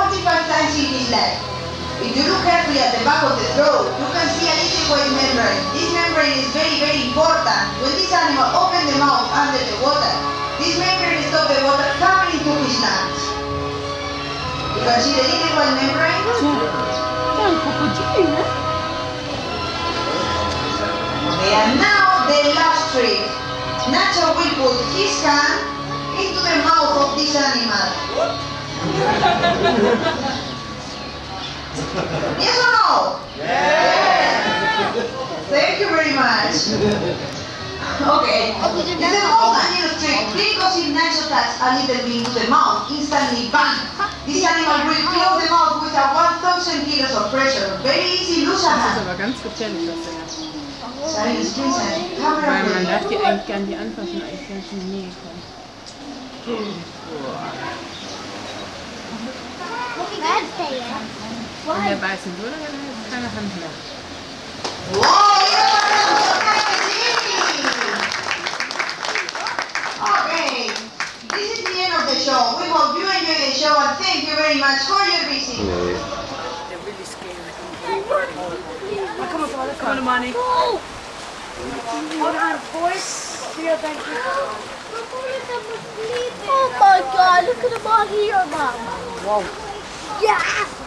45 times in his life. If you look carefully at the back of the throat, you can see a little white membrane. This membrane is very, very important. When this animal opens the mouth under the water, this membrane stops the water coming into his lungs. You can see the little white membrane? C'è un coccodrillo, Okay, and now the last trick. Nacho will put his hand into the mouth of this animal. Yes or no? Yes! Thank you very much. Okay. This is the most dangerous trick because if Nacho touches a little bit into the mouth, instantly bang! This animal will close the mouth with a 1000 kilos of pressure. Very easy, lose a das ist hand. aber ganz gefährlich, was er hat. Silence, please. Weil man darf die eigentlich gar nicht anfassen, eigentlich wenn es in die Nähe kommt. Wenn der beißen würde, dann hätte er keine Hand mehr. Wow, okay, this is the end of the show. We hope you enjoy the show and thank you very much for your visit. They're really scared. Come on, Money. Hold on, boys. Here, thank you. Oh my God, look at them all here, Mom. Whoa. Yeah.